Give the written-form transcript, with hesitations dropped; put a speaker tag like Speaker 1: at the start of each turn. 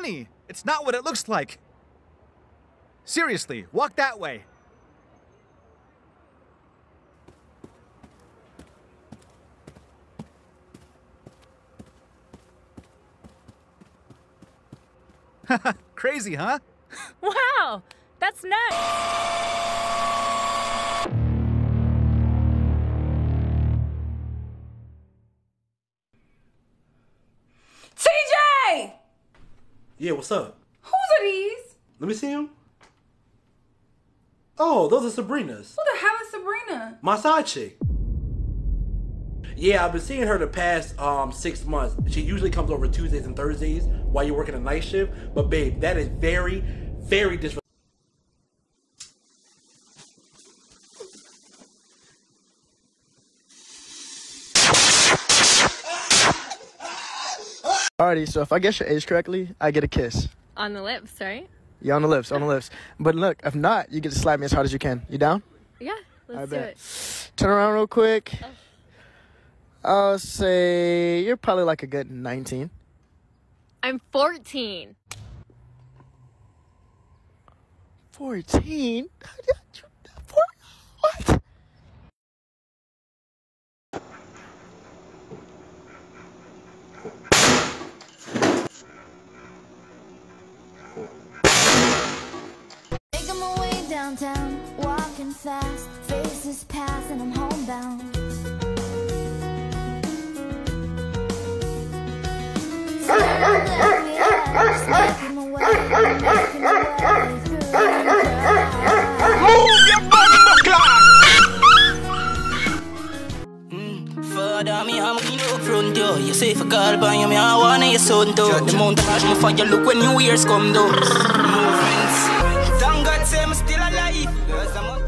Speaker 1: funny. It's not what it looks like. Seriously, walk that way. Crazy, huh?
Speaker 2: Wow, that's nuts.
Speaker 3: TJ!
Speaker 4: Yeah, what's up?
Speaker 3: Whose are these?
Speaker 4: Let me see them. Oh, those are Sabrina's.
Speaker 3: Who the hell is Sabrina?
Speaker 4: My side chick. Yeah, I've been seeing her the past 6 months. She usually comes over Tuesdays and Thursdays while you're working a night shift. But babe, that is very, very disrespectful.
Speaker 5: Alrighty, so if I guess your age correctly, I get a kiss.
Speaker 2: On the lips, right?
Speaker 5: Yeah, on the lips, on the lips. But look, if not, you get to slap me as hard as you can. You down?
Speaker 2: Yeah, let's do it.
Speaker 5: Turn around real quick. I'll say you're probably like a good 19.
Speaker 2: I'm 14.
Speaker 5: 14? What?
Speaker 6: Making my way downtown, walking fast, faces pass and I'm homebound.
Speaker 7: Father, me I'm in up front yo. You say for call by you, me I wanna your son too. The mount of me for you look when New Year's come though. No friends, thank God say I'm still alive.